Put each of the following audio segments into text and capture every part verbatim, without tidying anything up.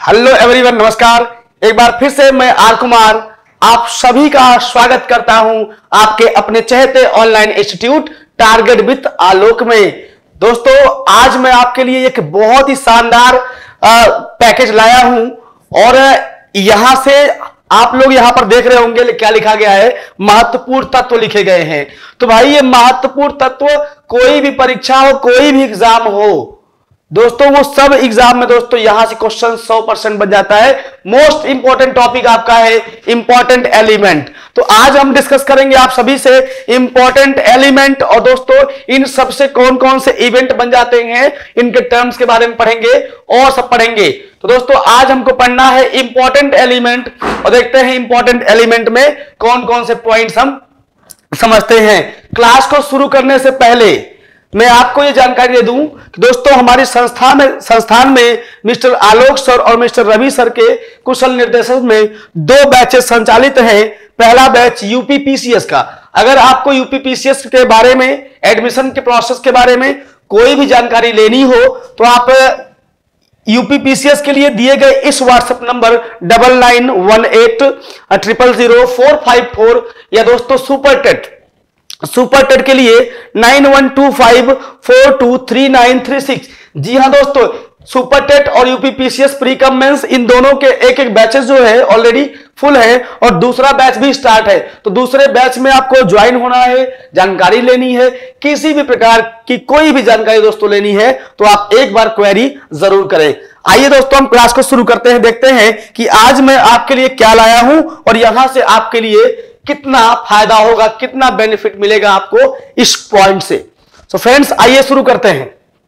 Hello everyone, नमस्कार। एक बार फिर से मैं आर कुमार आप सभी का स्वागत करता हूं आपके अपने चहेते online institute target with Alok में। दोस्तों, आज मैं आपके लिए एक बहुत ही शानदार पैकेज लाया हूं और यहां से आप लोग यहां पर देख रहे होंगे क्या लिखा गया है, महत्वपूर्ण तत्व लिखे गए हैं। तो भाई, ये महत्वपूर्ण तत्व कोई भी परीक्षा हो, कोई भी एग्जाम हो दोस्तों, वो सब एग्जाम में दोस्तों यहां से क्वेश्चन सौ परसेंट बन जाता है। मोस्ट इंपॉर्टेंट टॉपिक आपका है इंपॉर्टेंट एलिमेंट। तो आज हम डिस्कस करेंगे आप सभी से इंपॉर्टेंट एलिमेंट और दोस्तों इन सबसे कौन कौन से इवेंट बन जाते हैं, इनके टर्म्स के बारे में पढ़ेंगे और सब पढ़ेंगे। तो दोस्तों आज हमको पढ़ना है इंपॉर्टेंट एलिमेंट और देखते हैं इंपॉर्टेंट एलिमेंट में कौन कौन से पॉइंट्स हम समझते हैं। क्लास को शुरू करने से पहले मैं आपको यह जानकारी दे दूं कि दोस्तों हमारी संस्था में संस्थान में मिस्टर आलोक सर और मिस्टर रवि सर के कुशल निर्देशन में दो बैचेस संचालित हैं। पहला बैच यूपी पीसीएस का। अगर आपको यूपी पीसीएस के बारे में, एडमिशन के प्रोसेस के बारे में कोई भी जानकारी लेनी हो तो आप यूपी पीसीएस के लिए दिए गए इस WhatsApp number double nine one eight triple zero four five four या दोस्तों सुपर टेट सुपर टेट के लिए nine one two five four two three nine three six. जी हां दोस्तों, सुपर टेट और UP PCS pre cum mains इन दोनों के एक एक बैचेस जो है ऑलरेडी फुल है और दूसरा बैच भी स्टार्ट है। तो दूसरे बैच में आपको ज्वाइन होना है, जानकारी लेनी है, किसी भी प्रकार की कोई भी जानकारी दोस्तों लेनी है तो आप एक बार क्वेरी जरूर करें। आइए दोस्तों हम क्लास को शुरू करते हैं। देखते हैं कि आज मैं आपके लिए क्या लाया हूं और यहां से आपके लिए कितना फायदा होगा, कितना बेनिफिट मिलेगा आपको इस पॉइंट से। सो फ्रेंड्स, आइए शुरू करते हैं।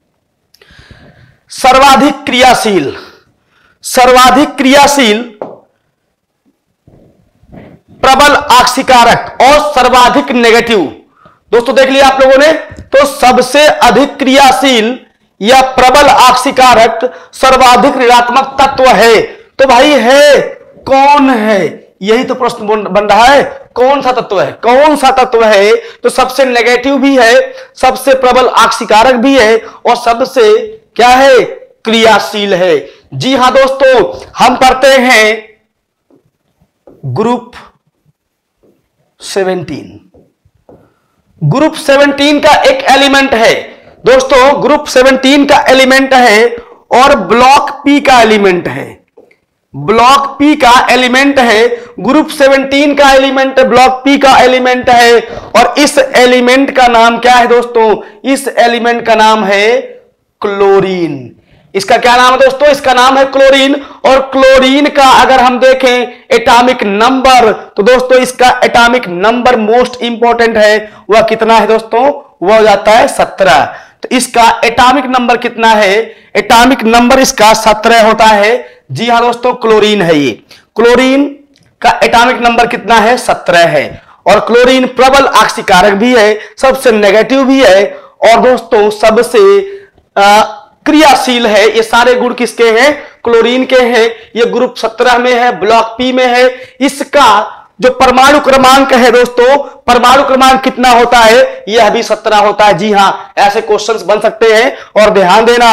सर्वाधिक क्रियाशील सर्वाधिक क्रियाशील प्रबल आक्सीकारक और सर्वाधिक नेगेटिव। दोस्तों देख लिया आप लोगों ने, तो सबसे अधिक क्रियाशील या प्रबल आक्सीकारक सर्वाधिक ऋणात्मक तत्व है। तो भाई है कौन है, यही तो प्रश्न बन रहा है। कौन सा तत्व है, कौन सा तत्व है? तो सबसे नेगेटिव भी है, सबसे प्रबल आक्सीकारक भी है और सबसे क्या है, क्रियाशील है। जी हां दोस्तों, हम पढ़ते हैं ग्रुप सेवेंटीन। ग्रुप सेवेंटीन का एक एलिमेंट है दोस्तों, ग्रुप सेवेंटीन का एलिमेंट है और ब्लॉक पी का एलिमेंट है। ब्लॉक पी का एलिमेंट है, ग्रुप सेवेंटीन का एलिमेंट ब्लॉक पी का एलिमेंट है और इस एलिमेंट का नाम क्या है दोस्तों? इस एलिमेंट का नाम है क्लोरीन। इसका क्या नाम है दोस्तों? इसका नाम है क्लोरीन। और क्लोरीन का अगर हम देखें एटॉमिक नंबर तो दोस्तों इसका एटॉमिक नंबर मोस्ट इंपॉर्टेंट है। वह कितना है दोस्तों? वह हो जाता है सत्रह। तो इसका एटॉमिक नंबर कितना है? एटॉमिक नंबर इसका सत्रह होता है। जी हां दोस्तों, क्लोरीन है ये। क्लोरीन का एटॉमिक नंबर कितना है? सत्रह है। और क्लोरीन प्रबल आक्सीकारक भी है, सबसे नेगेटिव भी है और दोस्तों सबसे क्रियाशील है। ये सारे गुण किसके हैं? क्लोरीन के हैं। ये ग्रुप सत्रह में है, ब्लॉक पी में है। इसका जो परमाणु क्रमांक है दोस्तों, परमाणु क्रमांक कितना होता है? यह भी सत्रह होता है। जी हां, ऐसे क्वेश्चंस बन सकते हैं। और ध्यान देना,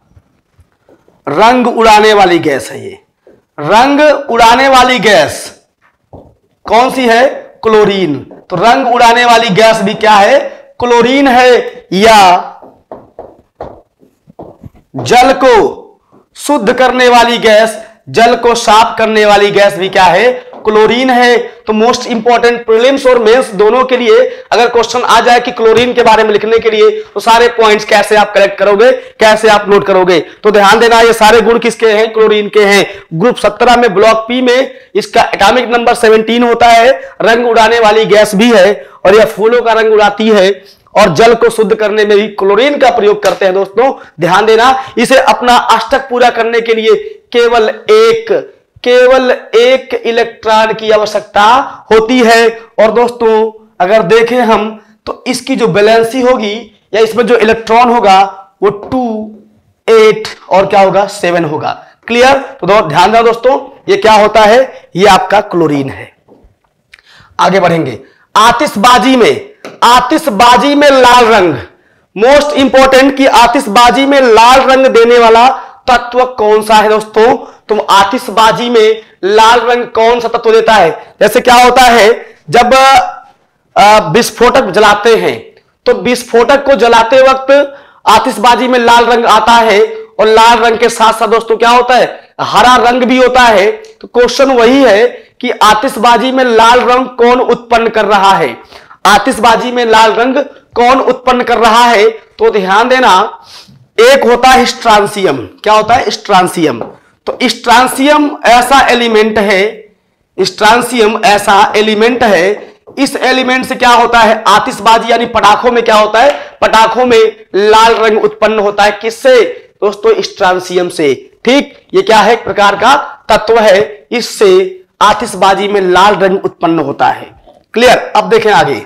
रंग उड़ाने वाली गैस है ये। रंग उड़ाने वाली गैस कौन सी है? क्लोरीन। तो रंग उड़ाने वाली गैस भी क्या है? क्लोरीन है। या जल को शुद्ध करने वाली गैस, जल को साफ करने वाली गैस भी क्या है? क्लोरीन है। तो मोस्ट इंपॉर्टेंट प्रीलिम्स और मेंस दोनों के लिए अगर क्वेश्चन आ जाए कि क्लोरीन के बारे में लिखने के लिए तो सारे पॉइंट्स कैसे आप कलेक्ट करोगे, कैसे आप नोट करोगे? तो ध्यान देना, ये सारे गुण किसके हैं? क्लोरीन के हैं। ग्रुप सत्रह में ब्लॉक पी में इसका एटॉमिक नंबर सत्रह होता है। रंग उड़ाने वाली गैस भी है और यह फूलों का रंग उड़ाती है और जल को शुद्ध करने में भी क्लोरीन का प्रयोग करते हैं। दोस्तों ध्यान देना, इसे अपना अष्टक पूरा करने के लिए केवल एक केवल एक इलेक्ट्रॉन की आवश्यकता होती है। और दोस्तों अगर देखें हम तो इसकी जो वैलेंसी होगी या इसमें जो इलेक्ट्रॉन होगा वो टू, एट और क्या होगा? सेवन होगा। क्लियर? तो दो, ध्यान दो दोस्तों, ये क्या होता है? ये आपका क्लोरीन है। आगे बढ़ेंगे। आतिशबाजी में आतिशबाजी में लाल रंग, मोस्ट इंपॉर्टेंट कि आतिशबाजी में लाल रंग देने वाला तत्व कौन सा है दोस्तों? तुम आतिशबाजी में लाल रंग कौन सा तत्व देता है? जैसे क्या होता है, जब विस्फोटक जलाते हैं तो विस्फोटक को जलाते वक्त आतिशबाजी में लाल रंग आता है, और लाल रंग के साथ साथ दोस्तों क्या होता है, हरा रंग भी होता है। तो क्वेश्चन वही है कि आतिशबाजी में लाल रंग कौन उत्पन्न कर रहा है? आतिशबाजी में लाल रंग कौन उत्पन्न कर रहा है? तो ध्यान देना, एक होता है स्ट्रांसियम। क्या होता है? स्ट्रांसियम। तो स्ट्रांसियम ऐसा एलिमेंट है, स्ट्रांसियम ऐसा एलिमेंट है, इस एलिमेंट से क्या होता है, आतिशबाजी यानी पटाखों में क्या होता है, पटाखों में लाल रंग उत्पन्न होता है। किससे दोस्तों? स्ट्रांसियम से। ठीक, ये क्या है, एक प्रकार का तत्व है, इससे आतिशबाजी में लाल रंग उत्पन्न होता है। क्लियर? अब देखें आगे,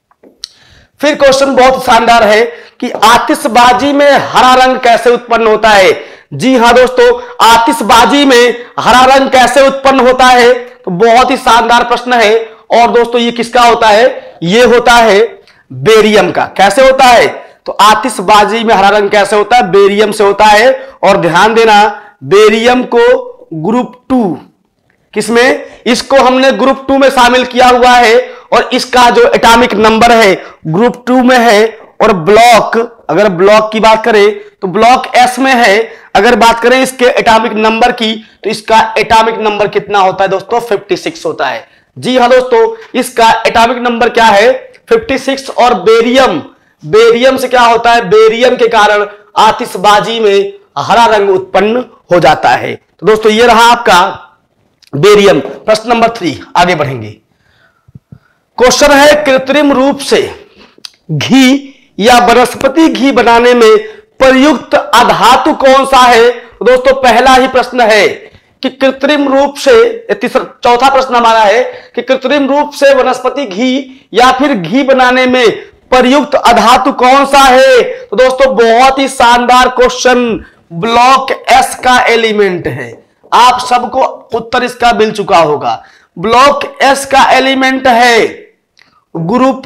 फिर क्वेश्चन बहुत शानदार है कि आतिशबाजी में हरा रंग कैसे उत्पन्न होता है? जी हां दोस्तों, आतिशबाजी में हरा रंग कैसे उत्पन्न होता है? तो बहुत ही शानदार प्रश्न है। और दोस्तों ये किसका होता है? ये होता है बेरियम का। कैसे होता है? तो आतिशबाजी में हरा रंग कैसे होता है? बेरियम से होता है। और ध्यान देना, बेरियम को ग्रुप टू, किसमें? इसको हमने ग्रुप टू में शामिल किया हुआ है, और इसका जो एटॉमिक नंबर है ग्रुप टू में है। और ब्लॉक, अगर ब्लॉक की बात करें तो ब्लॉक एस में है। अगर बात करें इसके एटॉमिक नंबर की तो इसका एटॉमिक नंबर कितना होता है दोस्तों? छप्पन होता है। जी हां दोस्तों, इसका एटॉमिक नंबर क्या है? छप्पन। और बेरियम, बेरियम से क्या होता है? बेरियम के कारण आतिशबाजी में हरा रंग उत्पन्न हो जाता है। तो दोस्तों ये रहा आपका बेरियम। प्रश्न नंबर थ्री, आगे बढ़ेंगे। क्वेश्चन है, कृत्रिम रूप से घी या वनस्पति घी बनाने में प्रयुक्त अधातु कौन सा है? तो दोस्तों पहला ही प्रश्न है कि कृत्रिम रूप से, तीसरा चौथा प्रश्न हमारा है कि कृत्रिम रूप से वनस्पति घी या फिर घी बनाने में प्रयुक्त अधातु कौन सा है? तो दोस्तों बहुत ही शानदार क्वेश्चन, ब्लॉक एस का एलिमेंट है। आप सबको उत्तर इसका मिल चुका होगा। ब्लॉक एस का एलिमेंट है, ग्रुप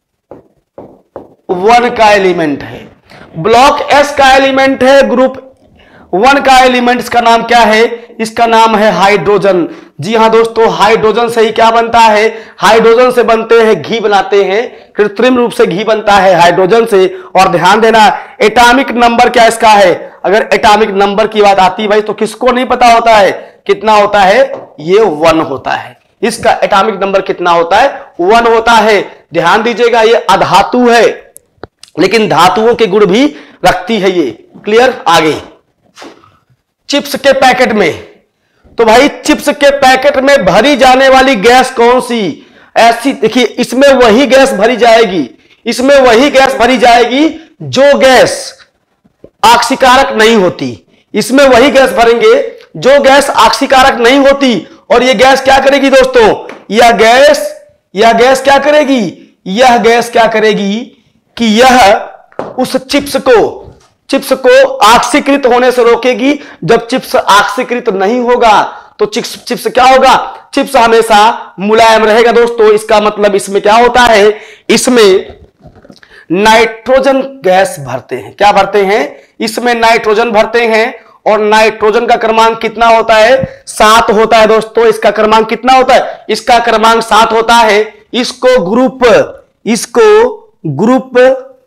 वन का एलिमेंट है। ब्लॉक एस का एलिमेंट है, ग्रुप वन का एलिमेंट। इसका नाम क्या है? इसका नाम है हाइड्रोजन। जी हां दोस्तों, हाइड्रोजन से ही क्या बनता है? हाइड्रोजन से बनते हैं घी, बनाते हैं। कृत्रिम रूप से घी बनता है हाइड्रोजन से। और ध्यान देना, एटॉमिक नंबर क्या इसका है? अगर एटॉमिक नंबर की बात आती है भाई, तो किसको नहीं पता होता है कितना होता है? ये वन होता है। इसका एटॉमिक नंबर कितना होता है? वन होता है। ध्यान दीजिएगा, ये अधातु है लेकिन धातुओं के गुण भी रखती है ये। क्लियर? आगे, चिप्स के पैकेट में, तो भाई चिप्स के पैकेट में भरी जाने वाली गैस कौन सी? ऐसी देखिए, इसमें वही गैस भरी जाएगी, इसमें वही गैस भरी जाएगी जो गैस ऑक्सीकारक नहीं होती। इसमें वही गैस भरेंगे जो गैस ऑक्सीकारक नहीं होती। और यह गैस क्या करेगी दोस्तों? यह गैस यह गैस क्या करेगी? यह गैस क्या करेगी कि यह उस चिप्स को चिप्स को ऑक्सीकृत होने से रोकेगी। जब चिप्स ऑक्सीकृत नहीं होगा तो चिप्स चिप्स क्या होगा? चिप्स हमेशा मुलायम रहेगा दोस्तों। इसका मतलब इसमें क्या होता है? इसमें नाइट्रोजन गैस भरते हैं। क्या भरते हैं? इसमें नाइट्रोजन भरते हैं। और नाइट्रोजन का क्रमांक कितना होता है? सात होता है दोस्तों। इसका क्रमांक कितना होता है? इसका क्रमांक सात होता है। इसको ग्रुप इसको ग्रुप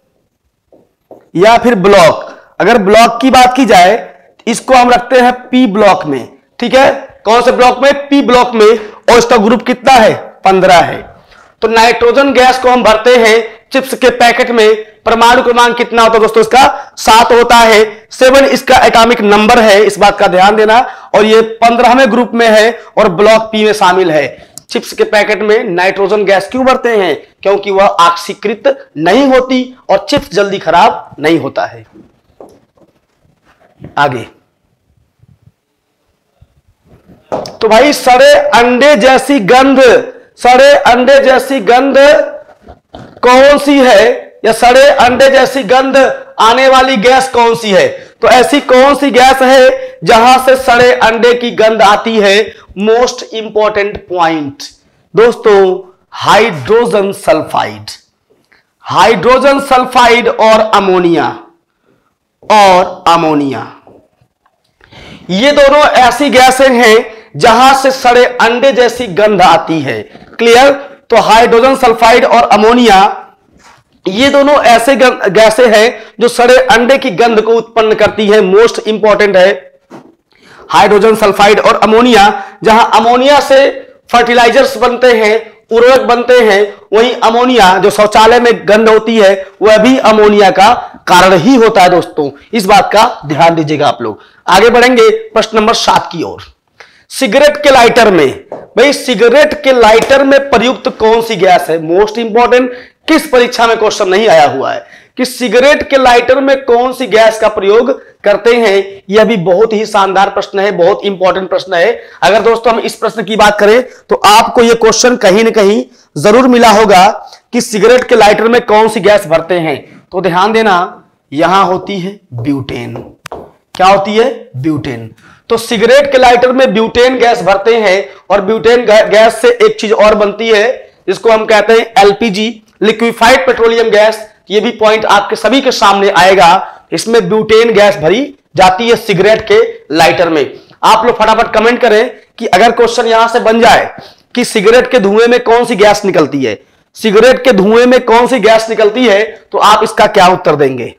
या फिर ब्लॉक, अगर ब्लॉक की बात की जाए इसको हम रखते हैं पी ब्लॉक में। ठीक है, कौन से ब्लॉक में? पी ब्लॉक में। और इसका ग्रुप कितना है? पंद्रह है। तो नाइट्रोजन गैस को हम भरते हैं चिप्स के पैकेट में। परमाणु क्रमांक कितना होता है दोस्तों? इसका सात होता है। सेवन इसका एटॉमिक नंबर है, इस बात का ध्यान देना। और ये पंद्रहवें ग्रुप में है और ब्लॉक पी में शामिल है। चिप्स के पैकेट में नाइट्रोजन गैस क्यों भरते हैं? क्योंकि वह ऑक्सीकृत नहीं होती और चिप्स जल्दी खराब नहीं होता है। आगे, तो भाई सड़े अंडे जैसी गंध, सड़े अंडे जैसी गंध कौन सी है? या सड़े अंडे जैसी गंध आने वाली गैस कौन सी है? तो ऐसी कौन सी गैस है जहां से सड़े अंडे की गंध आती है? मोस्ट इंपॉर्टेंट पॉइंट दोस्तों, हाइड्रोजन सल्फाइड। हाइड्रोजन सल्फाइड और अमोनिया और अमोनिया ये दोनों ऐसी गैसें हैं जहां से सड़े अंडे जैसी गंध आती है। क्लियर? तो हाइड्रोजन सल्फाइड और अमोनिया ये दोनों ऐसे गैसें हैं जो सड़े अंडे की गंध को उत्पन्न करती है। मोस्ट इंपॉर्टेंट है हाइड्रोजन सल्फाइड और अमोनिया। जहां अमोनिया से फर्टिलाइजर्स बनते हैं, उर्वरक बनते हैं, वहीं अमोनिया जो शौचालय में गंध होती है वह भी अमोनिया का कारण ही होता है। दोस्तों इस बात का ध्यान दीजिएगा आप लोग। आगे बढ़ेंगे प्रश्न नंबर सात की ओर। सिगरेट के लाइटर में, भाई सिगरेट के लाइटर में प्रयुक्त कौन सी गैस है? मोस्ट इंपॉर्टेंट, किस परीक्षा में क्वेश्चन नहीं आया हुआ है कि सिगरेट के लाइटर में कौन सी गैस का प्रयोग करते हैं। यह भी बहुत ही शानदार प्रश्न है, बहुत इंपॉर्टेंट प्रश्न है। अगर दोस्तों हम इस प्रश्न की बात करें तो आपको यह क्वेश्चन कहीं ना कहीं जरूर मिला होगा कि सिगरेट के लाइटर में कौन सी गैस भरते हैं। तो ध्यान देना, यहां होती है ब्यूटेन। क्या होती है? ब्यूटेन। तो सिगरेट के लाइटर में ब्यूटेन गैस भरते हैं और ब्यूटेन गैस से एक चीज और बनती है जिसको हम कहते हैं एलपीजी, लिक्विफाइड पेट्रोलियम गैस। ये भी पॉइंट आपके सभी के सामने आएगा। इसमें ब्यूटेन गैस भरी जाती है सिगरेट के लाइटर में। आप लोग फटाफट कमेंट करें कि अगर क्वेश्चन यहां से बन जाए कि सिगरेट के धुएं में कौन सी गैस निकलती है, सिगरेट के धुएं में कौन सी गैस निकलती है, तो आप इसका क्या उत्तर देंगे?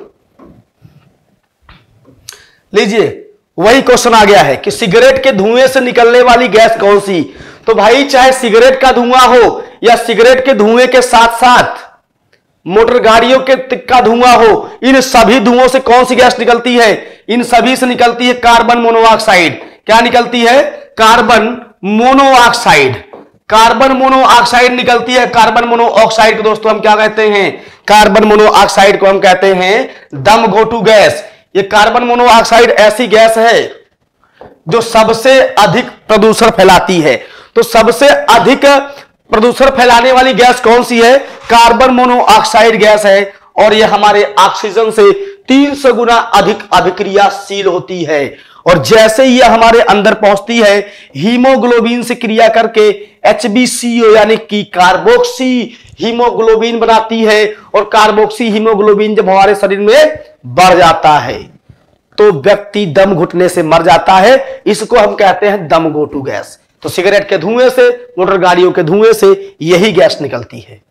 लीजिए, वही क्वेश्चन आ गया है कि सिगरेट के धुएं से निकलने वाली गैस कौन सी। तो भाई चाहे सिगरेट का धुआं हो या सिगरेट के धुएं के साथ साथ मोटर गाड़ियों के का धुआं हो, इन सभी धुओं से कौन सी गैस निकलती है? इन सभी से निकलती है कार्बन मोनोऑक्साइड। क्या निकलती है? Carbon monoxide. कार्बन मोनोऑक्साइड निकलती है। कार्बन मोनोऑक्साइड को दोस्तों हम क्या कहते हैं? कार्बन मोनोऑक्साइड को हम कहते हैं दम घोटू गैस। ये कार्बन मोनोऑक्साइड ऐसी गैस है जो सबसे अधिक प्रदूषण फैलाती है। तो सबसे अधिक प्रदूषण फैलाने वाली गैस कौन सी है? कार्बन मोनोऑक्साइड गैस है। और यह हमारे ऑक्सीजन से तीन सौ गुना अधिक अभिक्रियाशील होती है। और जैसे ही यह हमारे अंदर पहुंचती है, हीमोग्लोबिन से क्रिया करके एच बी सी ओ यानी कि कार्बोक्सी हीमोग्लोबिन बनाती है। और कार्बोक्सी हीमोग्लोबिन जब हमारे शरीर में बढ़ जाता है तो व्यक्ति दम घुटने से मर जाता है। इसको हम कहते हैं दम घोटू गैस। तो सिगरेट के धुएं से, मोटर गाड़ियों के धुएं से यही गैस निकलती है।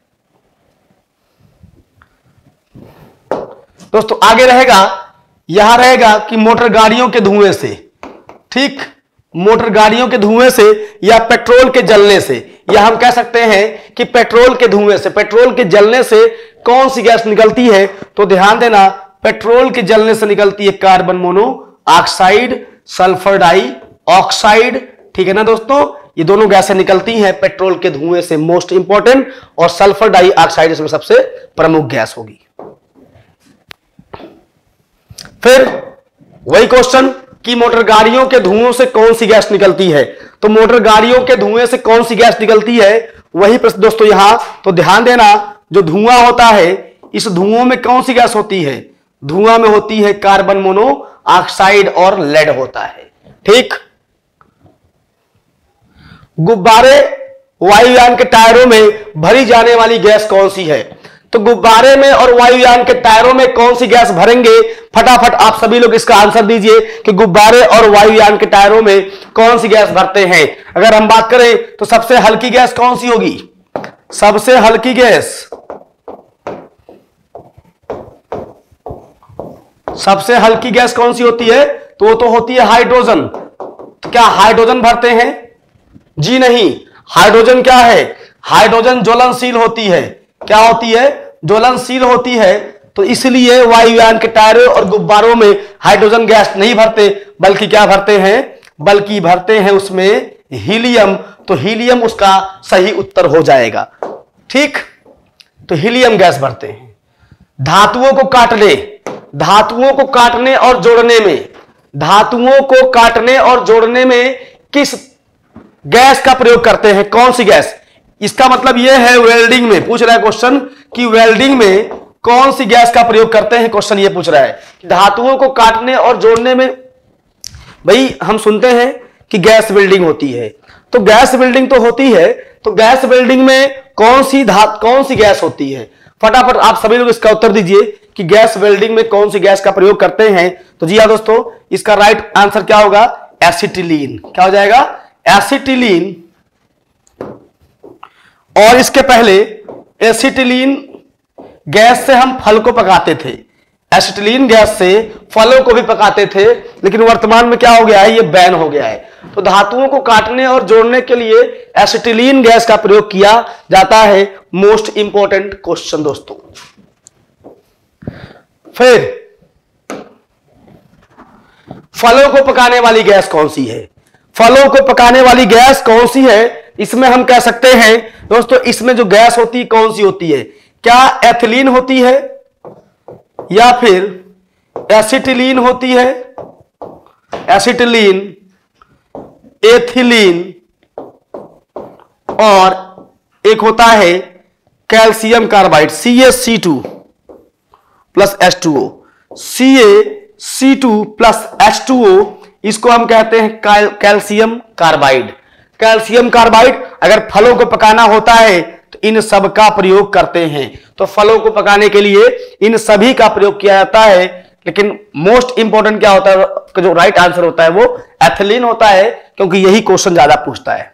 दोस्तों आगे रहेगा, यहां रहेगा कि मोटर गाड़ियों के धुएं से, ठीक, मोटर गाड़ियों के धुएं से या पेट्रोल के जलने से, या हम कह सकते हैं कि पेट्रोल के धुएं से, पेट्रोल के जलने से कौन सी गैस निकलती है? तो ध्यान देना, पेट्रोल के जलने से निकलती है कार्बन मोनोऑक्साइड, सल्फर डाइऑक्साइड। ठीक है ना दोस्तों, ये दोनों गैसें निकलती हैं पेट्रोल के धुएं से, मोस्ट इंपॉर्टेंट। और सल्फर डाइऑक्साइड इसमें सबसे प्रमुख गैस होगी। फिर वही क्वेश्चन कि मोटर गाड़ियों के धुओं से कौन सी गैस निकलती है। तो मोटर गाड़ियों के धुएं से कौन सी गैस निकलती है, वही प्रश्न दोस्तों यहां। तो ध्यान देना, जो धुआं होता है, इस धुओं में कौन सी गैस होती है? धुआं में होती है कार्बन मोनोऑक्साइड और लेड होता है। ठीक। गुब्बारे वायुयान के टायरों में भरी जाने वाली गैस कौन सी है? तो गुब्बारे में और वायुयान के टायरों में कौन सी गैस भरेंगे? फटाफट आप सभी लोग इसका आंसर दीजिए कि गुब्बारे और वायुयान के टायरों में कौन सी गैस भरते हैं। अगर हम बात करें तो सबसे हल्की गैस कौन सी होगी? सबसे हल्की गैस, सबसे हल्की गैस कौन सी होती है? तो वो तो होती है हाइड्रोजन। तो क्या हाइड्रोजन भरते हैं? जी नहीं। हाइड्रोजन क्या है? हाइड्रोजन ज्वलनशील होती है। क्या होती है? ज्वलनशील होती है। तो इसलिए वायुयान के टायरों और गुब्बारों में हाइड्रोजन गैस नहीं भरते, बल्कि क्या भरते हैं? बल्कि भरते हैं उसमें हीलियम। तो हीलियम उसका सही उत्तर हो जाएगा। ठीक, तो हीलियम गैस भरते हैं। धातुओं को काटने, धातुओं को काटने और जोड़ने में, धातुओं को काटने और जोड़ने में किस गैस का प्रयोग करते हैं? कौन सी गैस? इसका मतलब यह है वेल्डिंग में पूछ रहा है क्वेश्चन कि वेल्डिंग में कौन सी गैस का प्रयोग करते हैं। क्वेश्चन ये पूछ रहा है धातुओं को काटने और जोड़ने में। भाई हम सुनते हैं कि गैस वेल्डिंग होती है, तो गैस वेल्डिंग तो होती है, तो गैस वेल्डिंग में कौन सी धातु, कौन सी गैस होती है? फटाफट आप सभी लोग इसका उत्तर दीजिए कि गैस वेल्डिंग में कौन सी गैस का प्रयोग करते हैं, तो जी हाँ दोस्तों, इसका राइट आंसर क्या होगा, एसिटिलीन। क्या हो जाएगा, एसिटिलीन। और इसके पहले एसिटिलीन गैस से हम फल को पकाते थे, एसिटिलीन गैस से फलों को भी पकाते थे, लेकिन वर्तमान में क्या हो गया है, ये बैन हो गया है। तो धातुओं को काटने और जोड़ने के लिए एसिटिलीन गैस का प्रयोग किया जाता है। मोस्ट इंपॉर्टेंट क्वेश्चन दोस्तों। फिर फलों को पकाने वाली गैस कौन सी है, फलों को पकाने वाली गैस कौन सी है, इसमें हम कह सकते हैं दोस्तों, इसमें जो गैस होती है कौन सी होती है, क्या एथिलीन होती है या फिर एसिटिलीन होती है, एसिटिलीन, एथिलीन, और एक होता है calcium carbide C A C two plus H two O, C A C two plus H two O, इसको हम कहते हैं कैल्शियम कार्बाइड। कैल्शियम कार्बाइड अगर फलों को पकाना होता है तो इन सब का प्रयोग करते हैं। तो फलों को पकाने के लिए इन सभी का प्रयोग किया जाता है, लेकिन मोस्ट इंपॉर्टेंट क्या होता है, जो राइट आंसर होता है वो एथिलीन होता है, क्योंकि यही क्वेश्चन ज्यादा पूछता है।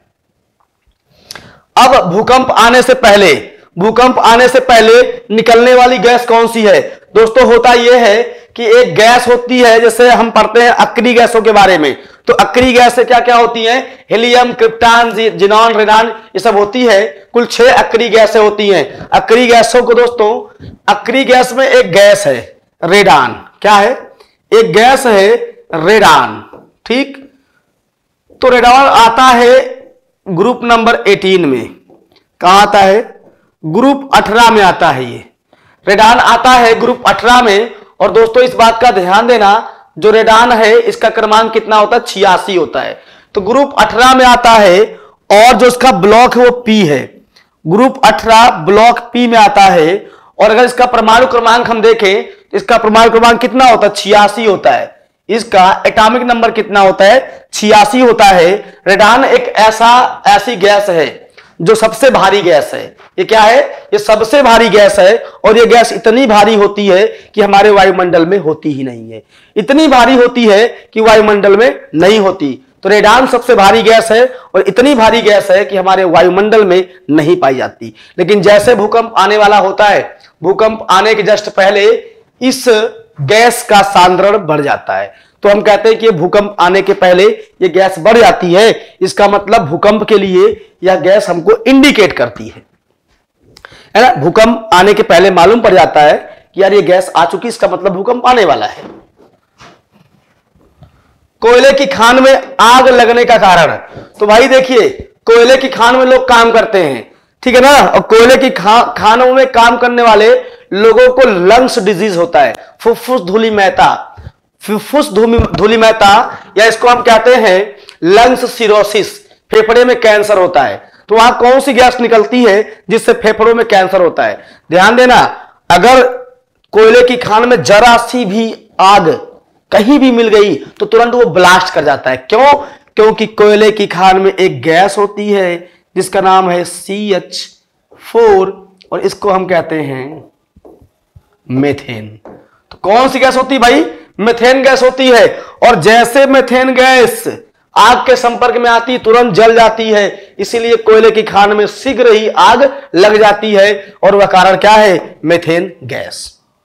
अब भूकंप आने से पहले, भूकंप आने से पहले निकलने वाली गैस कौन सी है दोस्तों, होता यह है कि एक गैस होती है, जैसे हम पढ़ते हैं अक्रिय गैसों के बारे में, तो अक्रिय गैस से क्या क्या होती हैं, हीलियम, क्रिप्टॉन, जिनॉन, रेडॉन, ये सब होती है। कुल छह अक्रिय गैसें होती हैं। अक्रिय गैसों को दोस्तों, अक्रिय गैस में एक गैस है रेडॉन, क्या है, एक गैस है रेडॉन, ठीक। तो रेडॉन आता है ग्रुप नंबर अठारह में, कहां आता है, ग्रुप अठारह में आता है, ये रेडॉन आता है ग्रुप अठारह में। और दोस्तों इस बात का ध्यान देना, जो रेडॉन है इसका क्रमांक कितना होता है, छियासी होता है। तो ग्रुप अठारह में आता है, और जो इसका ब्लॉक है वो पी है, ग्रुप अठारह ब्लॉक पी में आता है। और अगर इसका परमाणु क्रमांक हम देखें तो इसका परमाणु क्रमांक कितना होता है, छियासी होता है। इसका एटॉमिक नंबर कितना होता है, छियासी होता है। रेडॉन एक ऐसा ऐसी गैस है जो सबसे भारी गैस है। ये क्या है, ये सबसे भारी गैस है, और ये गैस इतनी भारी होती है कि हमारे वायुमंडल में होती ही नहीं है, इतनी भारी होती है कि वायुमंडल में नहीं होती। तो रेडॉन सबसे भारी गैस है, और इतनी भारी गैस है कि हमारे वायुमंडल में नहीं पाई जाती। लेकिन जैसे भूकंप आने वाला होता है, भूकंप आने के जस्ट पहले इस गैस का सांद्रण बढ़ जाता है। तो हम कहते हैं कि भूकंप आने के पहले ये गैस बढ़ जाती है, इसका मतलब भूकंप के लिए यह गैस हमको इंडिकेट करती है, है ना। भूकंप आने के पहले मालूम पड़ जाता है कि यार ये गैस आ चुकी, इसका मतलब भूकंप आने वाला है। कोयले की खान में आग लगने का कारण, तो भाई देखिए, कोयले की खान में लोग काम करते हैं, ठीक है ना, और कोयले की खा, खानों में काम करने वाले लोगों को लंग्स डिजीज होता है, फुफ्फुस धूलिमयता, फुफ्फुस धूलिमयता, या इसको हम कहते हैं लंग्स सिरोसिस, फेफड़े में कैंसर होता है। तो वहां कौन सी गैस निकलती है जिससे फेफड़ों में कैंसर होता है, ध्यान देना। अगर कोयले की खान में जरा सी भी आग कहीं भी मिल गई तो तुरंत वो ब्लास्ट कर जाता है। क्यों, क्योंकि कोयले की खान में एक गैस होती है जिसका नाम है सी एच फोर, और इसको हम कहते हैं मेथेन। तो कौन सी गैस होती है भाई, मेथेन गैस होती है। और जैसे मेथेन गैस आग के संपर्क में आती तुरंत जल जाती है, इसीलिए कोयले की खान में शीघ्र ही आग लग जाती है, और वह कारण क्या है, मेथेन गैस।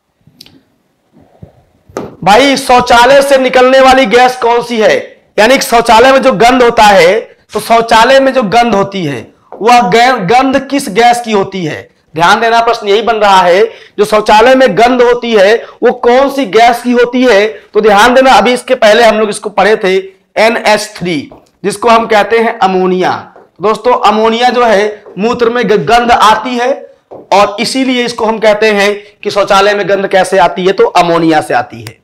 भाई शौचालय से निकलने वाली गैस कौन सी है, यानी शौचालय में जो गंध होता है, तो शौचालय में जो गंध होती है वह गंध किस गैस की होती है, ध्यान देना, प्रश्न यही बन रहा है। जो शौचालय में गंध होती है वो कौन सी गैस की होती है, तो ध्यान देना, अभी इसके पहले हम लोग इसको पढ़े थे, एन एच थ्री, जिसको हम कहते हैं अमोनिया। दोस्तों अमोनिया जो है मूत्र में गंध आती है, और इसीलिए इसको हम कहते हैं कि शौचालय में गंध कैसे आती है, तो अमोनिया से आती है।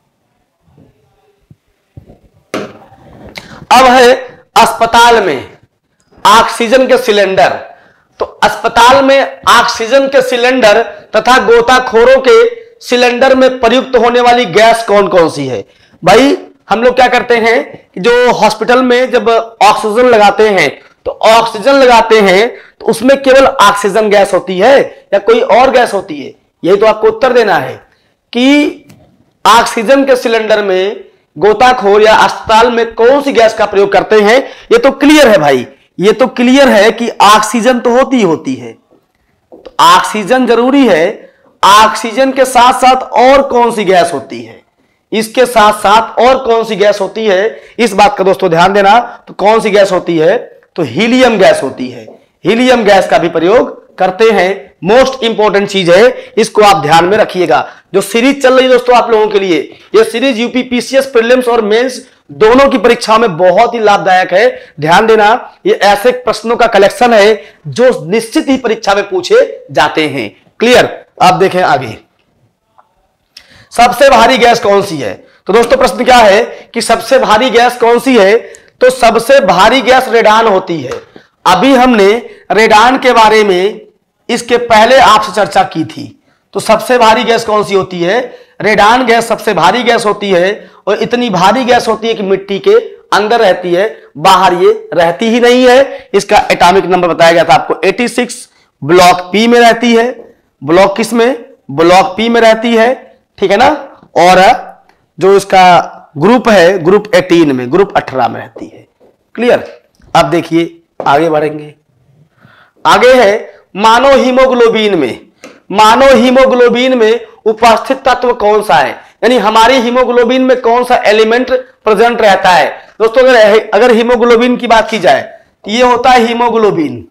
अब है अस्पताल में ऑक्सीजन के सिलेंडर। तो अस्पताल में ऑक्सीजन के सिलेंडर तथा गोताखोरों के सिलेंडर में प्रयुक्त होने वाली गैस कौन कौन सी है। भाई हम लोग क्या करते हैं कि जो हॉस्पिटल में जब ऑक्सीजन लगाते हैं, तो ऑक्सीजन लगाते हैं तो उसमें केवल ऑक्सीजन गैस होती है या कोई और गैस होती है, यही तो आपको उत्तर देना है। कि ऑक्सीजन के सिलेंडर में गोताखोर या अस्पताल में कौन सी गैस का प्रयोग करते हैं, ये तो क्लियर है भाई, ये तो क्लियर है कि ऑक्सीजन तो होती होती है, तो ऑक्सीजन जरूरी है। ऑक्सीजन के साथ साथ और कौन सी गैस होती है, इसके साथ साथ और कौन सी गैस होती है, इस बात का दोस्तों ध्यान देना। तो कौन सी गैस होती है, तो हीलियम गैस होती है। हीलियम गैस का भी प्रयोग करते हैं, मोस्ट इंपॉर्टेंट चीज है, इसको आप ध्यान में रखिएगा। जो सीरीज चल रही है दोस्तों आप लोगों के लिए, यह सीरीज यूपी पीसीएस प्रीलिम्स और मेंस दोनों की परीक्षाओं में बहुत ही लाभदायक है। ध्यान देना, ये ऐसे प्रश्नों का कलेक्शन है जो निश्चित ही परीक्षा में पूछे जाते हैं। क्लियर? आप देखें आगे, सबसे भारी गैस कौन सी है। तो दोस्तों प्रश्न क्या है कि सबसे भारी गैस कौन सी है, तो सबसे भारी गैस रेडान होती है। अभी हमने रेडान के बारे में इसके पहले आपसे चर्चा की थी। तो सबसे भारी गैस कौन सी होती है, रेडान गैस सबसे भारी गैस होती है, और इतनी भारी गैस होती है कि मिट्टी के अंदर रहती है, बाहर ये रहती ही नहीं है। इसका एटॉमिक नंबर बताया गया था आपको छियासी, ब्लॉक पी में रहती है। ब्लॉक किस में, ब्लॉक पी में रहती है, ठीक है ना। और जो इसका ग्रुप है, ग्रुप अठारह में, ग्रुप अठारह में रहती है। क्लियर? अब देखिए आगे बढ़ेंगे। आगे है मानव हीमोग्लोबिन में, मानव हीमोग्लोबिन में उपस्थित तत्व कौन सा है, यानी हमारी हीमोग्लोबिन में कौन सा एलिमेंट प्रेजेंट रहता है। दोस्तों अगर अगर हीमोग्लोबिन की बात की जाए तो ये होता है हीमोग्लोबिन।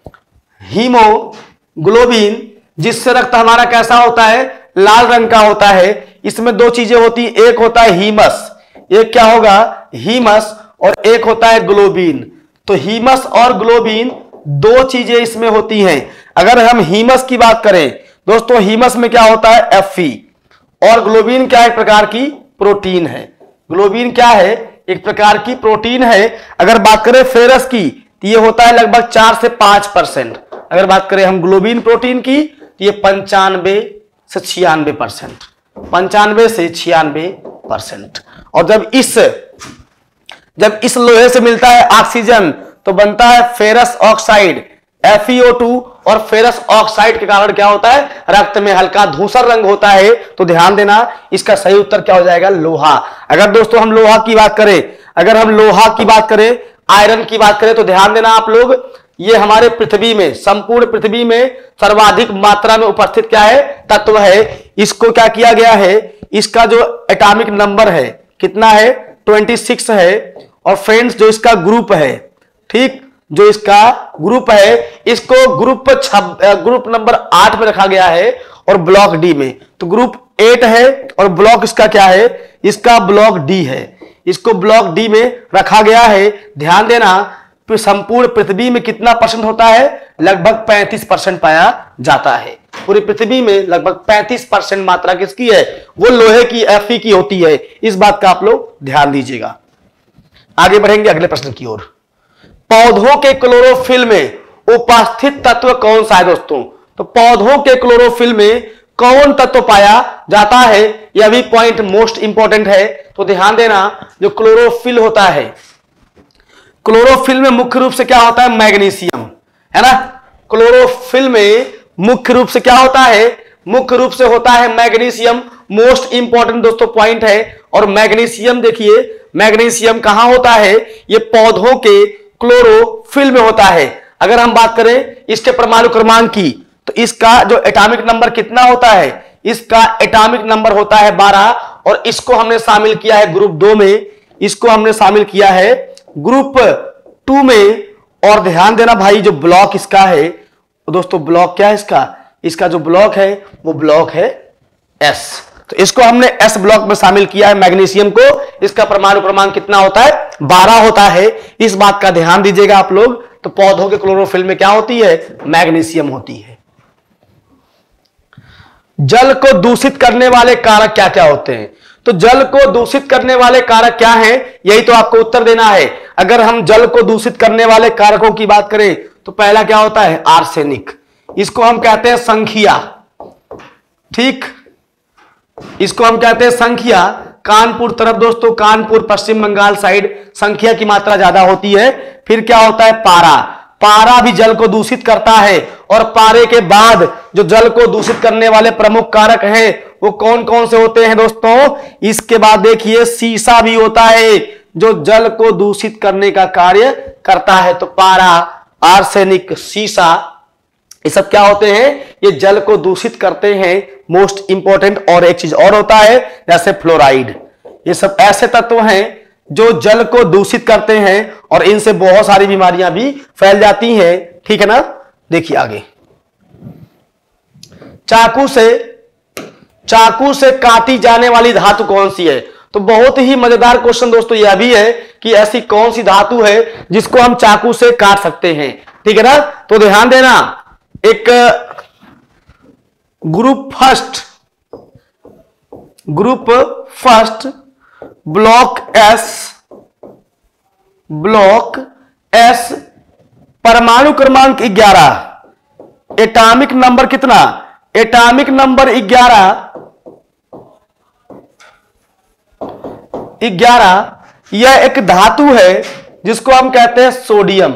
हीमोग्लोबिन जिससे रक्त हमारा कैसा होता है, लाल रंग का होता है। इसमें दो चीजें होती, एक होता है हीमस, एक क्या होगा, हीमस, और एक होता है ग्लोबिन। तो हीमस और ग्लोबिन दो चीजें इसमें होती हैं। अगर हम हीमस की बात करें दोस्तों, हीमस में क्या होता है, एफी, और ग्लोबिन क्या एक प्रकार की प्रोटीन है। ग्लोबिन क्या है, एक प्रकार की प्रोटीन है। अगर बात करें फेरस की तो ये होता है लगभग चार से पांच परसेंट। अगर बात करें हम ग्लोबिन प्रोटीन की तो ये पंचानवे से छियानवे परसेंट, पंचानवे से छियानवे परसेंट। और जब इस जब इस लोहे से मिलता है ऑक्सीजन तो बनता है ferrous oxide, F E O two, और फेरस ऑक्साइड के कारण क्या होता है, रक्त में हल्का धूसर रंग होता है। तो ध्यान देना, इसका सही उत्तर क्या हो जाएगा, लोहा। अगर दोस्तों हम लोहा की बात करें, अगर हम लोहा की बात करें, आयरन की बात करें, तो ध्यान देना आप लोग, ये हमारे पृथ्वी में, संपूर्ण पृथ्वी में सर्वाधिक मात्रा में उपस्थित क्या है, तत्व है। इसको क्या किया गया है, इसका जो एटॉमिक नंबर है कितना है, छब्बीस है। और फ्रेंड्स जो इसका ग्रुप है, ठीक, जो इसका ग्रुप है, इसको ग्रुप छब ग्रुप नंबर आठ में रखा गया है, और ब्लॉक डी में। तो ग्रुप एट है और ब्लॉक इसका क्या है, इसका ब्लॉक डी है। इसको ब्लॉक डी में रखा गया है। ध्यान देना, संपूर्ण पृथ्वी में कितना परसेंट होता है, लगभग पैंतीस परसेंट पाया जाता है। पूरी पृथ्वी में लगभग पैंतीस परसेंट मात्रा किसकी है, वो लोहे की, एफई की होती है। इस बात का आप लोग ध्यान दीजिएगा। आगे बढ़ेंगे अगले प्रश्न की ओर। पौधों के क्लोरोफिल में उपस्थित तत्व कौन सा है दोस्तों। तो पौधों के क्लोरोफिल में कौन तत्व पाया जाता है, यह भी पॉइंट मोस्ट इंपॉर्टेंट है। तो ध्यान देना, जो क्लोरोफिल होता है, क्लोरोफिल में मुख्य रूप से क्या होता है, मैग्नीशियम, है ना। क्लोरोफिल में मुख्य रूप से क्या होता है, मुख्य रूप से होता है मैग्नीशियम। मोस्ट इंपॉर्टेंट दोस्तों पॉइंट है। और मैग्नीशियम देखिए, मैग्नीशियम कहां होता है, ये पौधों के क्लोरोफिल में होता है। अगर हम बात करें इसके परमाणु क्रमांक की, तो इसका जो एटॉमिक नंबर कितना होता है, इसका एटॉमिक नंबर होता है बारह, और इसको हमने शामिल किया है ग्रुप दो में, इसको हमने शामिल किया है ग्रुप टू में। और ध्यान देना भाई, जो ब्लॉक इसका है दोस्तों, ब्लॉक क्या है इसका, इसका जो ब्लॉक है वो ब्लॉक है एस। तो इसको हमने एस ब्लॉक में शामिल किया है मैग्नीशियम को। इसका परमाणु क्रमांक कितना होता है, बारह होता है। इस बात का ध्यान दीजिएगा आप लोग। तो पौधों के क्लोरोफिल में क्या होती है, मैग्नीशियम होती है। जल को दूषित करने वाले कारक क्या क्या होते हैं। तो जल को दूषित करने वाले कारक क्या हैं, यही तो आपको उत्तर देना है। अगर हम जल को दूषित करने वाले कारकों की बात करें तो पहला क्या होता है, आर्सेनिक। इसको हम कहते हैं संखिया, ठीक, इसको हम कहते हैं संखिया। कानपुर तरफ दोस्तों, कानपुर पश्चिम बंगाल साइड संख्या की मात्रा ज्यादा होती है। फिर क्या होता है, पारा। पारा भी जल को दूषित करता है। और पारे के बाद जो जल को दूषित करने वाले प्रमुख कारक हैं वो कौन कौन से होते हैं दोस्तों? इसके बाद देखिए सीसा भी होता है जो जल को दूषित करने का कार्य करता है। तो पारा, आर्सेनिक, सीसा, ये सब क्या होते हैं? ये जल को दूषित करते हैं। मोस्ट इंपॉर्टेंट और एक चीज और होता है जैसे फ्लोराइड। ये सब ऐसे तत्व हैं जो जल को दूषित करते हैं और इनसे बहुत सारी बीमारियां भी फैल जाती हैं। ठीक है ना? देखिए आगे, चाकू से चाकू से काटी जाने वाली धातु कौन सी है? तो बहुत ही मजेदार क्वेश्चन दोस्तों यह भी है कि ऐसी कौन सी धातु है जिसको हम चाकू से काट सकते हैं। ठीक है ना? तो ध्यान देना, एक group first group first block S block S परमाणु क्रमांक ग्यारह, एटॉमिक नंबर कितना? एटॉमिक नंबर ग्यारह ग्यारह। यह एक धातु है जिसको हम कहते हैं सोडियम।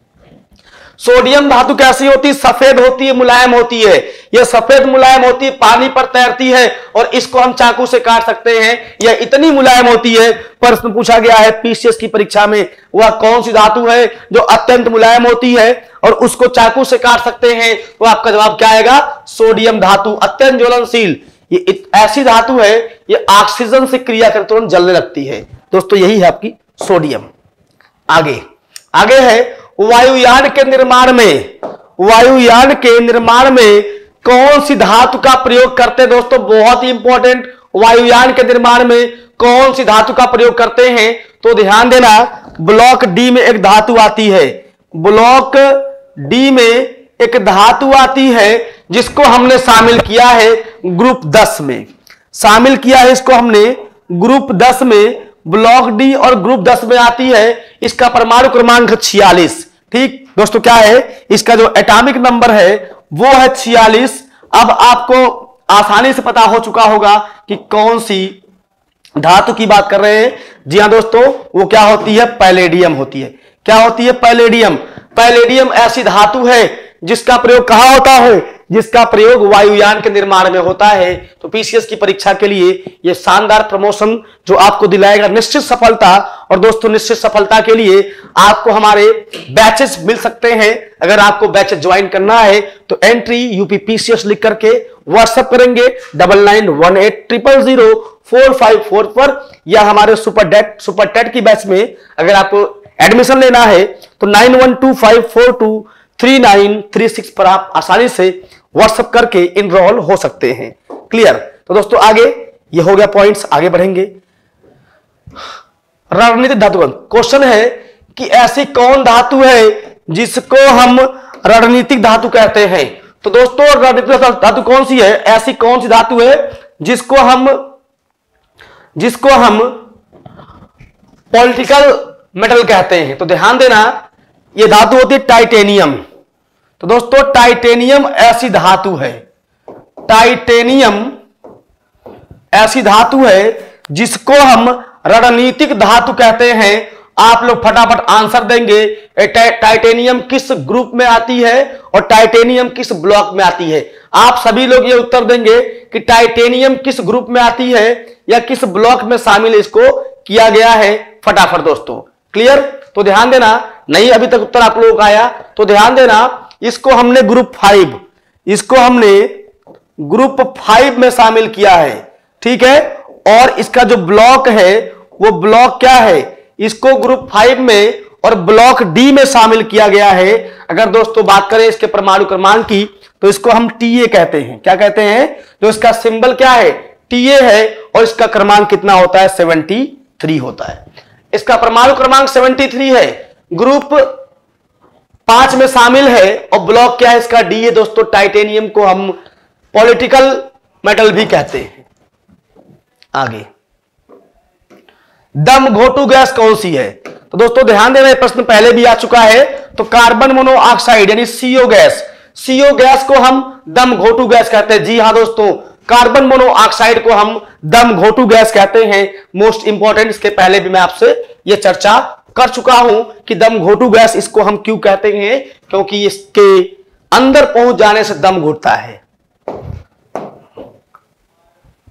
सोडियम धातु कैसी होती है? सफेद होती है, मुलायम होती है। यह सफेद मुलायम होती है, पानी पर तैरती है और इसको हम चाकू से काट सकते हैं। यह इतनी मुलायम होती है, प्रश्न पूछा गया है पीसीएस की परीक्षा में, वह कौन सी धातु है जो अत्यंत मुलायम होती है और उसको चाकू से काट सकते हैं? तो आपका जवाब क्या आएगा? सोडियम धातु, अत्यंत ज्वलनशील। ये ऐसी धातु है, ये ऑक्सीजन से क्रिया कर तुरंत जलने लगती है। दोस्तों यही है आपकी सोडियम। आगे आगे है वायुयान के निर्माण में वायुयान के निर्माण में कौन सी धातु का प्रयोग करते हैं? दोस्तों बहुत ही इंपॉर्टेंट, वायुयान के निर्माण में कौन सी धातु का प्रयोग करते हैं? तो ध्यान देना, ब्लॉक डी में एक धातु आती है। ब्लॉक डी में एक धातु आती है जिसको हमने शामिल किया है ग्रुप दस में। शामिल किया है इसको हमने ग्रुप दस में, ब्लॉक डी और ग्रुप दस में आती है। इसका परमाणु क्रमांक छियालीस। ठीक दोस्तों, क्या है इसका जो एटॉमिक नंबर है वो है छियालीस। अब आपको आसानी से पता हो चुका होगा कि कौन सी धातु की बात कर रहे हैं। जी हां दोस्तों, वो क्या होती है? पैलेडियम होती है। क्या होती है? पैलेडियम। पैलेडियम ऐसी धातु है जिसका प्रयोग कहां होता है? जिसका प्रयोग वायुयान के निर्माण में होता है। तो पीसीएस की परीक्षा के लिए यह शानदार प्रमोशन जो आपको दिलाएगा निश्चित सफलता। और दोस्तों निश्चित सफलता के लिए आपको हमारे बैचेस मिल सकते हैं। अगर आपको बैचेस ज्वाइन करना है तो एंट्री यूपी पीसीएस लिख करके व्हाट्सएप करेंगे double nine one eight triple zero four five four पर, या हमारे सुपर डेट सुपर टेट की बैच में अगर आपको एडमिशन लेना है तो nine one two five four two three nine three six पर आप आसानी से व्हाट्सएप करके इनरोल हो सकते हैं। क्लियर? तो दोस्तों आगे ये हो गया पॉइंट्स, आगे बढ़ेंगे। रणनीतिक धातु क्वेश्चन है कि ऐसी कौन धातु है जिसको हम रणनीतिक धातु कहते हैं? तो दोस्तों रणनीतिक धातु कौन सी है? ऐसी कौन सी धातु है जिसको हम जिसको हम पॉलिटिकल मेटल कहते हैं? तो ध्यान देना, यह धातु होती है टाइटेनियम। तो दोस्तों टाइटेनियम ऐसी धातु है, टाइटेनियम ऐसी धातु है जिसको हम रणनीतिक धातु कहते हैं। आप लोग फटाफट आंसर देंगे टाइटेनियम किस ग्रुप में आती है और टाइटेनियम किस ब्लॉक में आती है। आप सभी लोग ये उत्तर देंगे कि टाइटेनियम किस ग्रुप में आती है या किस ब्लॉक में शामिल इसको किया गया है। फटाफट दोस्तों, क्लियर? तो ध्यान देना, नहीं अभी तक उत्तर आप लोगों का आया तो ध्यान देना, इसको हमने ग्रुप फाइव इसको हमने ग्रुप फाइव में शामिल किया है। ठीक है? और इसका जो ब्लॉक है वो ब्लॉक क्या है? इसको ग्रुप फाइव में और ब्लॉक डी में शामिल किया गया है। अगर दोस्तों बात करें इसके परमाणु क्रमांक की तो इसको हम टीए कहते हैं। क्या कहते हैं? जो इसका सिंबल क्या है? टीए है और इसका क्रमांक कितना होता है? सेवेंटी थ्री होता है। इसका परमाणु क्रमांक सेवेंटी थ्री है, ग्रुप पांच में शामिल है और ब्लॉक क्या है इसका? डी है। दोस्तों टाइटेनियम को हम पॉलिटिकल मेटल भी कहते हैं। आगे, दम घोटू गैस कौन सी है? तो दोस्तों ध्यान देना, प्रश्न पहले भी आ चुका है। तो कार्बन मोनोऑक्साइड यानी सीओ गैस, सीओ गैस को हम दम घोटू गैस कहते हैं। जी हां दोस्तों, कार्बन मोनोऑक्साइड को हम दम घोटू गैस कहते हैं। मोस्ट इंपॉर्टेंट, इसके पहले भी मैं आपसे यह चर्चा कर चुका हूं कि दम घोटू गैस इसको हम क्यों कहते हैं, क्योंकि इसके अंदर पहुंच जाने से दम घुटता है।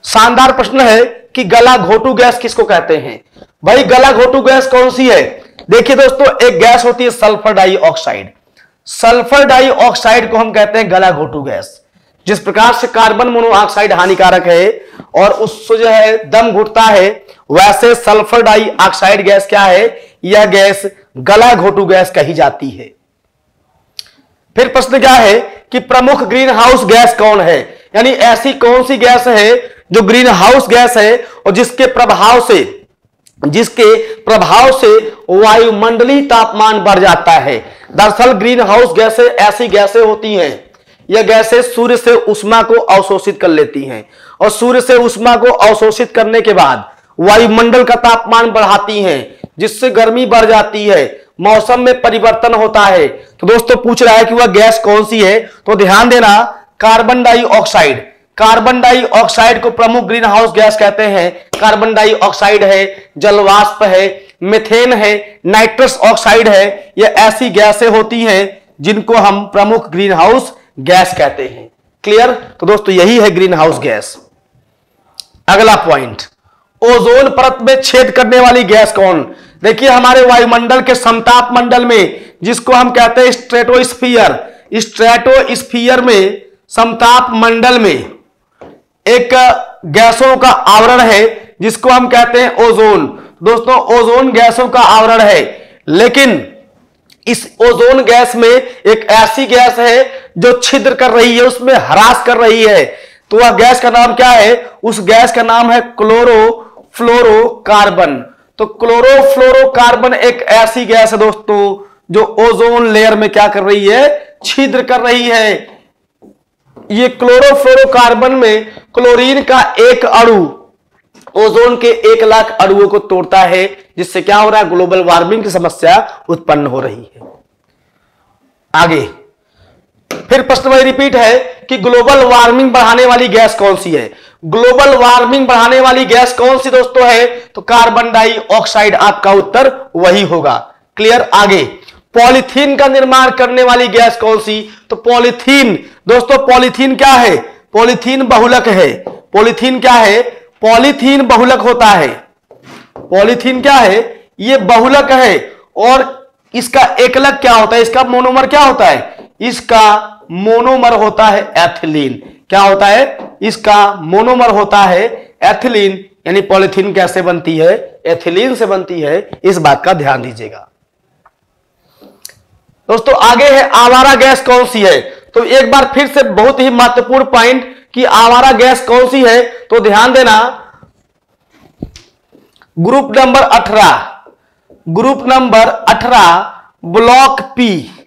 शानदार प्रश्न है कि गला घोटू गैस किसको कहते हैं? भाई गला घोटू गैस कौन सी है? देखिए दोस्तों, एक गैस होती है सल्फर डाइऑक्साइड। सल्फर डाइऑक्साइड को हम कहते हैं गला घोटू गैस। जिस प्रकार से कार्बन मोनोऑक्साइड हानिकारक है और उससे जो है दम घुटता है, वैसे सल्फर डाइऑक्साइड गैस क्या है? यह गैस गला घोटू गैस कही जाती है। फिर प्रश्न क्या है कि प्रमुख ग्रीन हाउस गैस कौन है? यानी ऐसी कौन सी गैस है जो ग्रीन हाउस गैस है और जिसके प्रभाव से जिसके प्रभाव से वायुमंडलीय तापमान बढ़ जाता है। दरअसल ग्रीन हाउस गैसें ऐसी गैसें होती हैं, यह गैसें सूर्य से उष्मा को अवशोषित कर लेती हैं और सूर्य से उष्मा को अवशोषित करने के बाद वायुमंडल का तापमान बढ़ाती हैं, जिससे गर्मी बढ़ जाती है, मौसम में परिवर्तन होता है। तो दोस्तों पूछ रहा है कि वह गैस कौन सी है, तो ध्यान देना, कार्बन डाइऑक्साइड। कार्बन डाइऑक्साइड को प्रमुख ग्रीन हाउस गैस कहते हैं। कार्बन डाइऑक्साइड है, जलवाष्प है, मीथेन है, नाइट्रस ऑक्साइड है। ये ऐसी गैसें होती हैं जिनको हम प्रमुख ग्रीन हाउस गैस कहते हैं। क्लियर? तो दोस्तों यही है ग्रीन हाउस गैस। अगला पॉइंट, ओजोन परत में छेद करने वाली गैस कौन? देखिए हमारे वायुमंडल के समताप मंडल में, जिसको हम कहते हैं स्ट्रेटोस्फीयर, स्ट्रेटोस्फीयर में समताप मंडल में एक गैसों का आवरण है जिसको हम कहते हैं ओजोन। दोस्तों ओजोन गैसों का आवरण है, लेकिन इस ओजोन गैस में एक ऐसी गैस है जो छिद्र कर रही है, उसमें ह्रास कर रही है। तो वह गैस का नाम क्या है? उस गैस का नाम है क्लोरोफ्लोरोकार्बन। तो क्लोरोफ्लोरोकार्बन एक ऐसी गैस है दोस्तों जो ओजोन लेयर में क्या कर रही है? छिद्र कर रही है। ये क्लोरोफ्लोरोकार्बन में क्लोरीन का एक अणु ओजोन के एक लाख अणुओं को तोड़ता है, जिससे क्या हो रहा है? ग्लोबल वार्मिंग की समस्या उत्पन्न हो रही है। आगे फिर प्रश्न वही रिपीट है कि ग्लोबल वार्मिंग बढ़ाने वाली गैस कौन सी है? ग्लोबल वार्मिंग बढ़ाने वाली गैस कौन सी दोस्तों है? तो कार्बन डाइऑक्साइड आपका उत्तर वही होगा। क्लियर? आगे, पॉलीथीन का निर्माण करने वाली गैस कौन सी? तो पॉलीथीन, दोस्तों पॉलीथीन क्या है? पॉलीथीन बहुलक है। पॉलीथीन क्या है? पॉलीथीन बहुलक होता है। पॉलीथीन क्या है? ये बहुलक है। और इसका एकलक क्या होता है? इसका मोनोमर क्या होता है? इसका मोनोमर होता है एथिलीन। क्या होता है? इसका मोनोमर होता है एथिलीन। यानी पॉलीथीन कैसे बनती है? एथिलीन से बनती है। इस बात का ध्यान दीजिएगा दोस्तों। आगे है आवारा गैस कौन सी है? तो एक बार फिर से बहुत ही महत्वपूर्ण पॉइंट कि आवारा गैस कौन सी है, तो ध्यान देना, ग्रुप नंबर अठारह, ग्रुप नंबर अठारह ब्लॉक पी,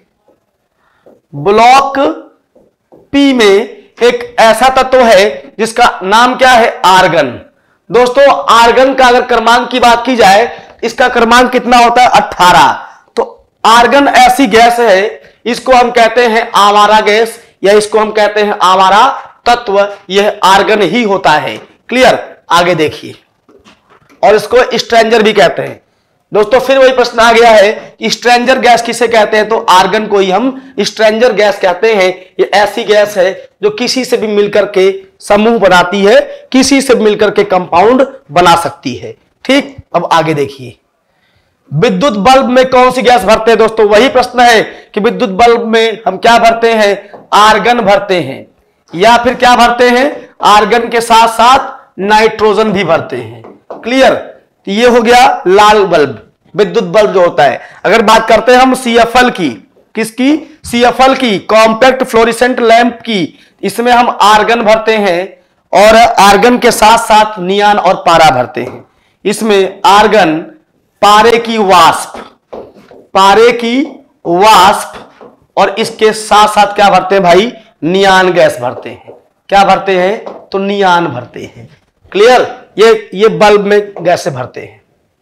ब्लॉक पी में एक ऐसा तत्व है जिसका नाम क्या है? आर्गन। दोस्तों आर्गन का अगर क्रमांक की बात की जाए, इसका क्रमांक कितना होता है? अठारह। तो आर्गन ऐसी गैस है, इसको हम कहते हैं आवारा गैस या इसको हम कहते हैं आवारा तत्व। यह आर्गन ही होता है। क्लियर? आगे देखिए, और इसको स्ट्रेंजर भी कहते हैं। दोस्तों फिर वही प्रश्न आ गया है कि स्ट्रेंजर गैस किसे कहते हैं? तो आर्गन को ही हम स्ट्रेंजर गैस कहते हैं। ये ऐसी गैस है जो किसी से भी मिलकर के समूह बनाती है, किसी से मिलकर के कंपाउंड बना सकती है। ठीक, अब आगे देखिए, विद्युत बल्ब में कौन सी गैस भरते हैं? दोस्तों वही प्रश्न है कि विद्युत बल्ब में हम क्या भरते हैं? आर्गन भरते हैं, या फिर क्या भरते हैं? आर्गन के साथ साथ नाइट्रोजन भी भरते हैं। क्लियर? ये हो गया लाल बल्ब, विद्युत बल्ब जो होता है। अगर बात करते हैं हम सीएफएल की, किसकी? सीएफएल की, कॉम्पैक्ट फ्लोरेसेंट लैंप की, इसमें हम आर्गन भरते हैं और आर्गन के साथ साथ नियान और पारा भरते हैं। इसमें आर्गन, पारे की वाष्प, पारे की वाष्प और इसके साथ साथ क्या भरते हैं भाई? नियान गैस भरते हैं। क्या भरते हैं? तो नियान भरते हैं। क्लियर? ये ये बल्ब में गैसें भरते हैं।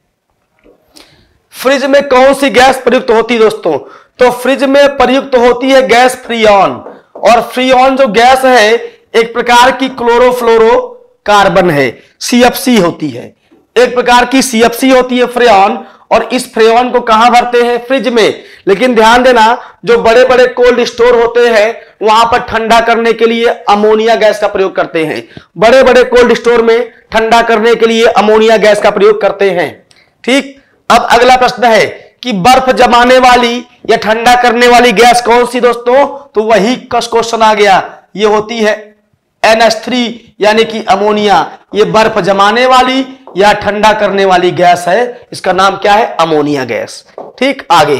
फ्रिज में कौन सी गैस प्रयुक्त होती है दोस्तों? तो फ्रिज में प्रयुक्त होती है गैस फ्रीऑन। और फ्रीऑन जो गैस है एक प्रकार की क्लोरोफ्लोरोकार्बन है, सीएफसी होती है। एक प्रकार की सीएफसी होती है फ्रीऑन, और इस फ्रेऑन को कहां भरते हैं? फ्रिज में। लेकिन ध्यान देना, जो बड़े बड़े कोल्ड स्टोर होते हैं वहां पर ठंडा करने के लिए अमोनिया गैस का प्रयोग करते हैं। बड़े बड़े कोल्ड स्टोर में ठंडा करने के लिए अमोनिया गैस का प्रयोग करते हैं। ठीक, अब अगला प्रश्न है कि बर्फ जमाने वाली या ठंडा करने वाली गैस कौन सी दोस्तों? तो वही क्वेश्चन आ गया, ये होती है एन एच थ्री यानी कि अमोनिया। ये बर्फ जमाने वाली या ठंडा करने वाली गैस है, इसका नाम क्या है? Ammonia gas. ठीक, आगे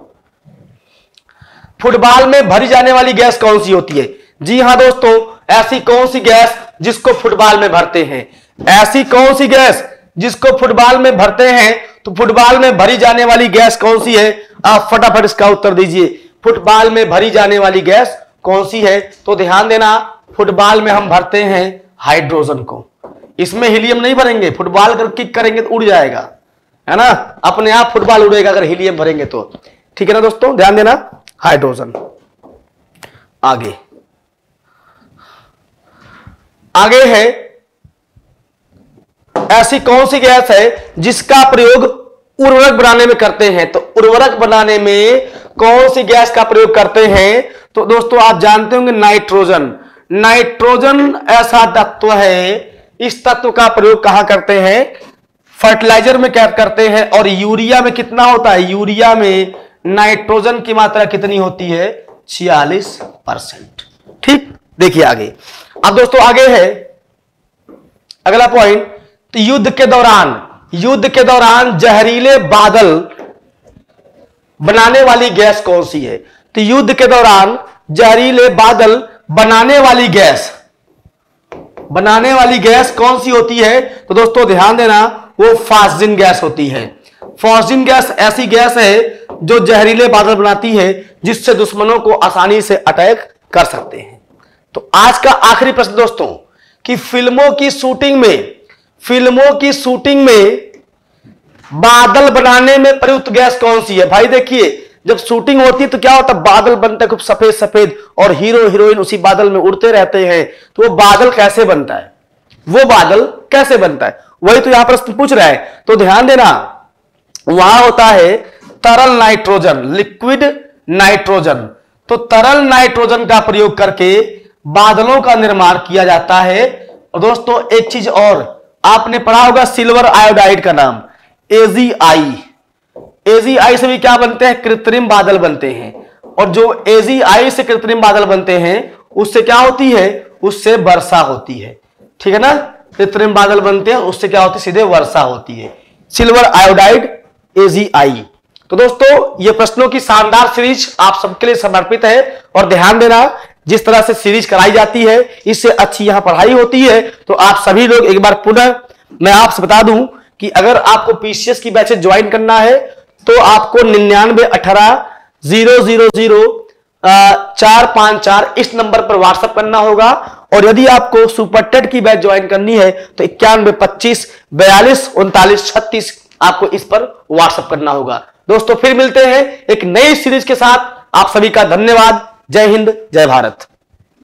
फुटबॉल में भरी जाने वाली गैस कौन सी होती है? जी हां दोस्तों, ऐसी कौन सी गैस जिसको फुटबॉल में भरते हैं? ऐसी कौन सी गैस जिसको फुटबॉल में भरते हैं? तो फुटबॉल में भरी जाने वाली गैस कौन सी है? आप फटाफट इसका उत्तर दीजिए। फुटबॉल में भरी जाने वाली गैस कौन सी है? तो ध्यान देना, फुटबॉल में हम भरते हैं हाइड्रोजन को। इसमें हीलियम नहीं भरेंगे। फुटबॉल अगर किक करेंगे तो उड़ जाएगा, है ना, अपने आप फुटबॉल उड़ेगा अगर हीलियम भरेंगे तो। ठीक है ना दोस्तों, ध्यान देना, हाइड्रोजन। आगे आगे है, ऐसी कौन सी गैस है जिसका प्रयोग उर्वरक बनाने में करते हैं? तो उर्वरक बनाने में कौन सी गैस का प्रयोग करते हैं? तो दोस्तों आप जानते होंगे नाइट्रोजन। नाइट्रोजन ऐसा तत्व है, इस तत्व का प्रयोग कहां करते हैं? फर्टिलाइजर में क्या करते हैं। और यूरिया में कितना होता है? यूरिया में नाइट्रोजन की मात्रा कितनी होती है? छियालीस परसेंट। ठीक, देखिए आगे। अब दोस्तों आगे है अगला पॉइंट, तो युद्ध के दौरान युद्ध के दौरान जहरीले बादल बनाने वाली गैस कौन सी है? तो युद्ध के दौरान जहरीले बादल बनाने वाली गैस बनाने वाली गैस कौन सी होती है? तो दोस्तों ध्यान देना, वो फॉस्जिन गैस होती है। फॉस्जिन गैस ऐसी गैस है जो जहरीले बादल बनाती है, जिससे दुश्मनों को आसानी से अटैक कर सकते हैं। तो आज का आखिरी प्रश्न दोस्तों, कि फिल्मों की शूटिंग में फिल्मों की शूटिंग में बादल बनाने में प्रयुक्त गैस कौन सी है? भाई देखिए, जब शूटिंग होती है तो क्या होता है? बादल बनता है खूब सफेद सफेद, और हीरो हीरोइन उसी बादल में उड़ते रहते हैं। तो वो बादल कैसे बनता है? वो बादल कैसे बनता है? वही तो यहां प्रश्न पूछ रहा है। तो ध्यान देना, वहां होता है तरल नाइट्रोजन, लिक्विड नाइट्रोजन। तो तरल नाइट्रोजन का प्रयोग करके बादलों का निर्माण किया जाता है। और दोस्तों एक चीज और, आपने पढ़ा होगा सिल्वर आयोडाइड का नाम, ए जी आई। ए जी आई से भी क्या बनते हैं? कृत्रिम बादल बनते हैं। और जो ए जी आई से कृत्रिम बादल बनते हैं, उससे क्या होती है? उससे वर्षा होती है। ठीक है ना, कृत्रिम बादल बनते हैं, उससे क्या होती है? सीधे वर्षा होती है। Silver iodide, A G I. तो दोस्तों ये प्रश्नों की शानदार सीरीज आप सबके लिए समर्पित है। और ध्यान देना, जिस तरह से सीरीज कराई जाती है, इससे अच्छी यहां पढ़ाई होती है। तो आप सभी लोग एक बार पुनः मैं आपसे बता दूं कि अगर आपको पीसीएस की बैचेस ज्वाइन करना है तो आपको निन्यानवे अठारह जीरो जीरो जीरो चार पांच चार इस नंबर पर व्हाट्सएप करना होगा। और यदि आपको सुपर टेट की बैच ज्वाइन करनी है तो इक्यानवे पच्चीस बयालीस उनतालीस छत्तीस आपको इस पर व्हाट्सएप करना होगा। दोस्तों फिर मिलते हैं एक नई सीरीज के साथ। आप सभी का धन्यवाद। जय हिंद, जय भारत।